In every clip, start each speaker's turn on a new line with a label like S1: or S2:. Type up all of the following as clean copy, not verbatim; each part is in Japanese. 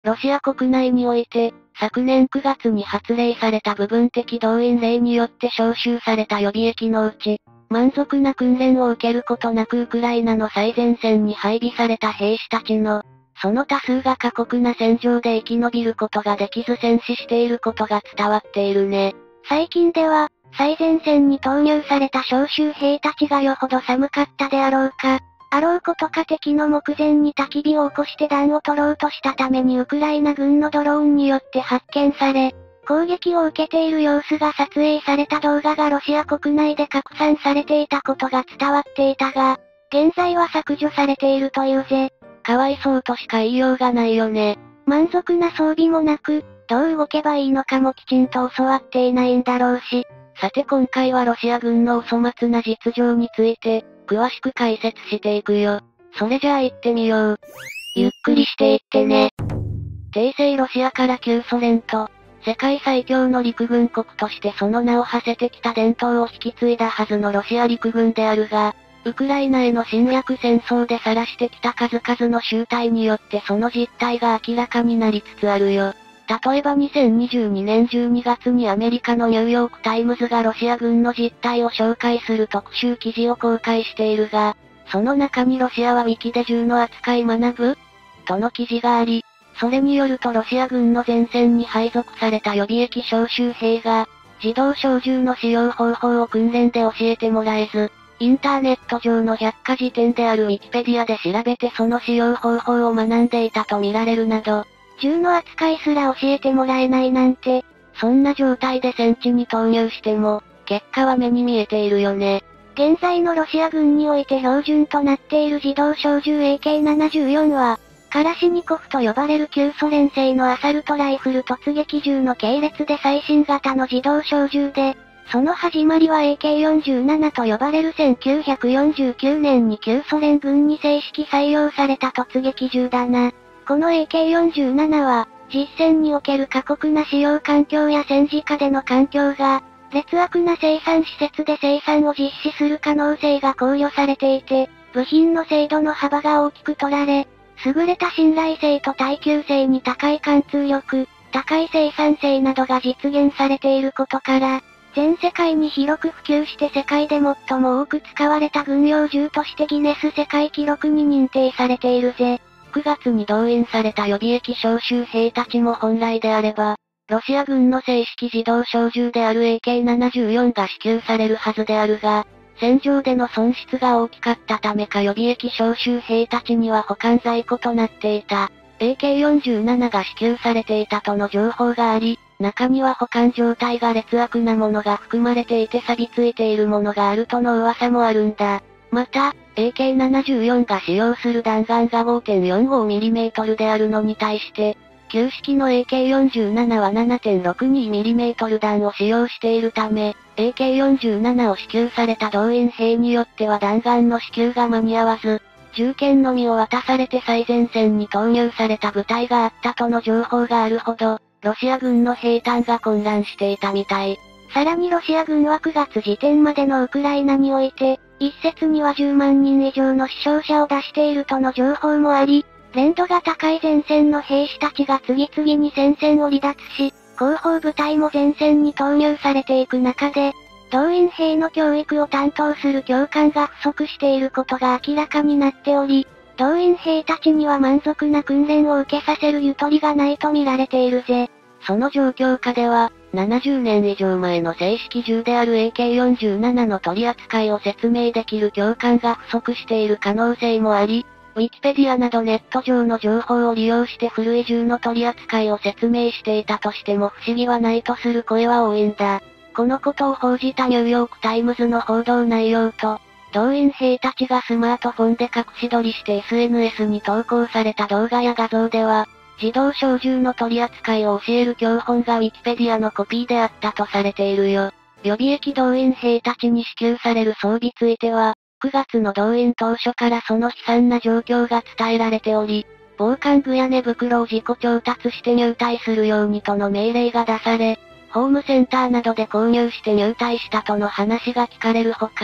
S1: ロシア国内において、昨年9月に発令された部分的動員令によって招集された予備役のうち、満足な訓練を受けることなくウクライナの最前線に配備された兵士たちの、その多数が過酷な戦場で生き延びることができず戦死していることが伝わっているね。
S2: 最近では、最前線に投入された招集兵たちがよほど寒かったであろうか、あろうことか敵の目前に焚き火を起こして暖を取ろうとしたためにウクライナ軍のドローンによって発見され、攻撃を受けている様子が撮影された動画がロシア国内で拡散されていたことが伝わっていたが、現在は削除されているというぜ。
S1: かわいそうとしか言いようがないよね。
S2: 満足な装備もなく、どう動けばいいのかもきちんと教わっていないんだろうし。
S1: さて今回はロシア軍のお粗末な実情について、詳しく解説していくよ。それじゃあ行ってみよう。
S2: ゆっくりしていってね。
S1: 帝政ロシアから旧ソ連と、世界最強の陸軍国としてその名を馳せてきた伝統を引き継いだはずのロシア陸軍であるが、ウクライナへの侵略戦争で晒してきた数々の集体によってその実態が明らかになりつつあるよ。例えば2022年12月にアメリカのニューヨークタイムズがロシア軍の実態を紹介する特集記事を公開しているが、その中にロシアはウィキで銃の扱い学ぶとの記事があり、それによるとロシア軍の前線に配属された予備役招集兵が、自動小銃の使用方法を訓練で教えてもらえず、インターネット上の百科事典であるウィキペディアで調べてその使用方法を学んでいたと見られるなど、
S2: 銃の扱いすら教えてもらえないなんて、
S1: そんな状態で戦地に投入しても、結果は目に見えているよね。
S2: 現在のロシア軍において標準となっている自動小銃 AK-74 は、カラシニコフと呼ばれる旧ソ連製のアサルトライフル突撃銃の系列で最新型の自動小銃で、その始まりは AK-47 と呼ばれる1949年に旧ソ連軍に正式採用された突撃銃だな。この AK-47 は、実戦における過酷な使用環境や戦時下での環境が、劣悪な生産施設で生産を実施する可能性が考慮されていて、部品の精度の幅が大きく取られ、優れた信頼性と耐久性に高い貫通力、高い生産性などが実現されていることから、全世界に広く普及して世界で最も多く使われた軍用銃としてギネス世界記録に認定されているぜ。
S1: 9月に動員された予備役招集兵たちも本来であれば、ロシア軍の正式自動小銃である AK-74 が支給されるはずであるが、戦場での損失が大きかったためか予備役招集兵たちには保管在庫となっていた。AK-47 が支給されていたとの情報があり、中には保管状態が劣悪なものが含まれていて錆びついているものがあるとの噂もあるんだ。また、AK-74 が使用する弾丸が 5.45mm であるのに対して、旧式の AK-47 は 7.62mm 弾を使用しているため、AK-47 を支給された動員兵によっては弾丸の支給が間に合わず、銃剣のみを渡されて最前線に投入された部隊があったとの情報があるほど、ロシア軍の兵站が混乱していたみたい。
S2: さらにロシア軍は9月時点までのウクライナにおいて、一説には10万人以上の死傷者を出しているとの情報もあり、連度が高い前線の兵士たちが次々に戦線を離脱し、後方部隊も前線に投入されていく中で、動員兵の教育を担当する教官が不足していることが明らかになっており、動員兵たちには満足な訓練を受けさせるゆとりがないと見られているぜ。
S1: その状況下では、70年以上前の正式銃である AK-47 の取り扱いを説明できる教官が不足している可能性もあり、ウィキペディアなどネット上の情報を利用して古い銃の取り扱いを説明していたとしても不思議はないとする声は多いんだ。このことを報じたニューヨークタイムズの報道内容と、動員兵たちがスマートフォンで隠し撮りして SNS に投稿された動画や画像では、自動小銃の取り扱いを教える教本がウィキペディアのコピーであったとされているよ。予備役動員兵たちに支給される装備ついては、9月の動員当初からその悲惨な状況が伝えられており、防寒具や寝袋を自己調達して入隊するようにとの命令が出され、ホームセンターなどで購入して入隊したとの話が聞かれるほか、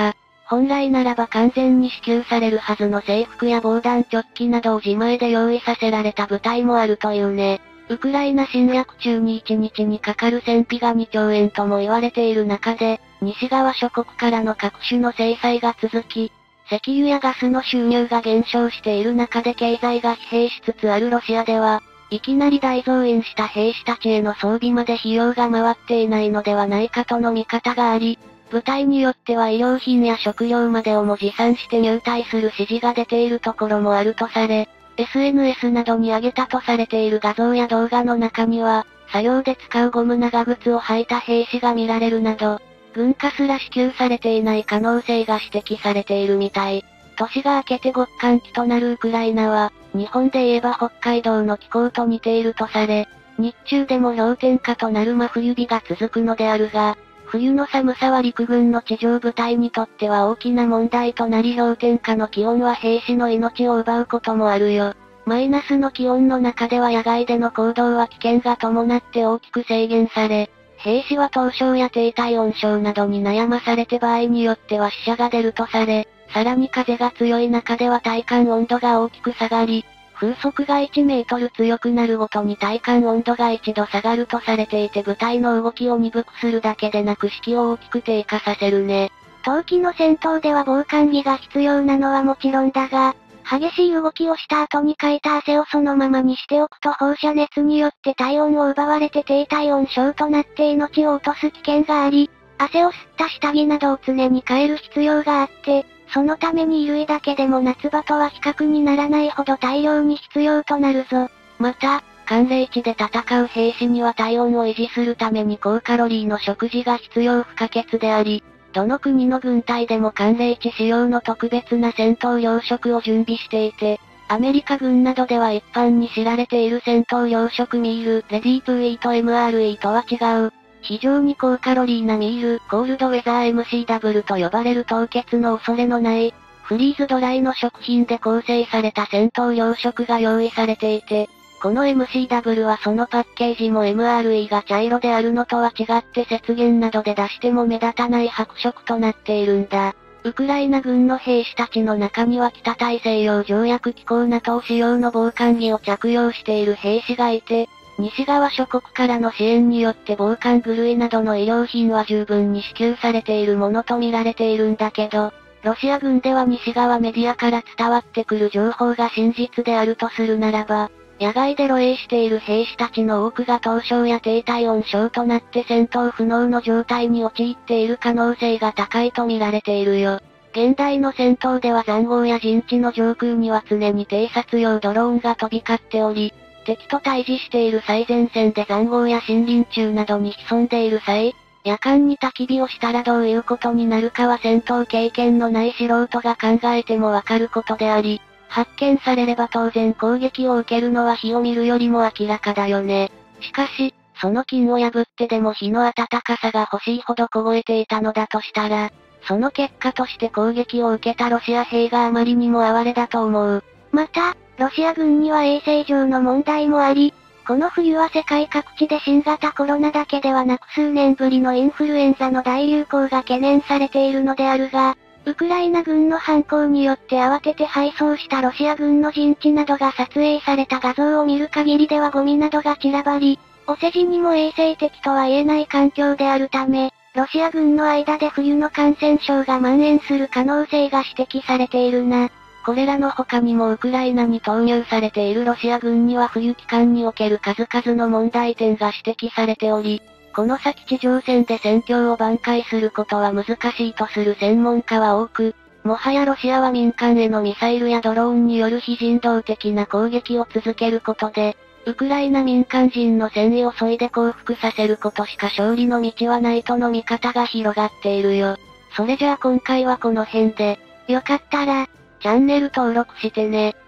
S1: 本来ならば完全に支給されるはずの制服や防弾チョッキなどを自前で用意させられた部隊もあるというね。ウクライナ侵略中に1日にかかる戦費が2兆円とも言われている中で、西側諸国からの各種の制裁が続き、石油やガスの収入が減少している中で経済が疲弊しつつあるロシアでは、いきなり大増員した兵士たちへの装備まで費用が回っていないのではないかとの見方があり、部隊によっては衣料品や食料までをも持参して入隊する指示が出ているところもあるとされ、SNS などに上げたとされている画像や動画の中には、作業で使うゴム長靴を履いた兵士が見られるなど、軍歌すら支給されていない可能性が指摘されているみたい。年が明けて極寒期となるウクライナは、日本で言えば北海道の気候と似ているとされ、日中でも氷点下となる真冬日が続くのであるが、冬の寒さは陸軍の地上部隊にとっては大きな問題となり氷点下の気温は兵士の命を奪うこともあるよ。マイナスの気温の中では野外での行動は危険が伴って大きく制限され、兵士は凍傷や低体温症などに悩まされて場合によっては死者が出るとされ、さらに風が強い中では体感温度が大きく下がり、風速が1メートル強くなるごとに体感温度が1度下がるとされていて部隊の動きを鈍くするだけでなく士気を大きく低下させるね。
S2: 冬季の戦闘では防寒着が必要なのはもちろんだが、激しい動きをした後にかいた汗をそのままにしておくと放射熱によって体温を奪われて低体温症となって命を落とす危険があり、汗を吸った下着などを常に変える必要があって、そのために衣類だけでも夏場とは比較にならないほど大量に必要となるぞ。
S1: また、寒冷地で戦う兵士には体温を維持するために高カロリーの食事が必要不可欠であり、どの国の軍隊でも寒冷地仕様の特別な戦闘糧食を準備していて、アメリカ軍などでは一般に知られている戦闘糧食ミール、レディートゥイート MRE とは違う、非常に高カロリーなミール、コールドウェザー MCW と呼ばれる凍結の恐れのない、フリーズドライの食品で構成された戦闘糧食が用意されていて、この MCW はそのパッケージも MRE が茶色であるのとは違って雪原などで出しても目立たない白色となっているんだ。ウクライナ軍の兵士たちの中には北大西洋条約機構 NATO 仕様の防寒着を着用している兵士がいて、西側諸国からの支援によって防寒具類などの衣料品は十分に支給されているものと見られているんだけど、ロシア軍では西側メディアから伝わってくる情報が真実であるとするならば、野外で露営している兵士たちの多くが凍傷や低体温症となって戦闘不能の状態に陥っている可能性が高いと見られているよ。現代の戦闘では塹壕や陣地の上空には常に偵察用ドローンが飛び交っており、敵と対峙している最前線で塹壕や森林中などに潜んでいる際、夜間に焚き火をしたらどういうことになるかは戦闘経験のない素人が考えてもわかることであり、発見されれば当然攻撃を受けるのは火を見るよりも明らかだよね。しかし、その金を破ってでも火の温かさが欲しいほど凍えていたのだとしたら、その結果として攻撃を受けたロシア兵があまりにも哀れだと思う。
S2: また、ロシア軍には衛生上の問題もあり、この冬は世界各地で新型コロナだけではなく数年ぶりのインフルエンザの大流行が懸念されているのであるが、ウクライナ軍の犯行によって慌てて敗走したロシア軍の陣地などが撮影された画像を見る限りではゴミなどが散らばり、お世辞にも衛生的とは言えない環境であるため、ロシア軍の間で冬の感染症が蔓延する可能性が指摘されているな。
S1: これらの他にもウクライナに投入されているロシア軍には冬期間における数々の問題点が指摘されており、この先地上戦で戦況を挽回することは難しいとする専門家は多く、もはやロシアは民間へのミサイルやドローンによる非人道的な攻撃を続けることで、ウクライナ民間人の戦意を削いで降伏させることしか勝利の道はないとの見方が広がっているよ。それじゃあ今回はこの辺で、
S2: よかったら、
S1: チャンネル登録してね。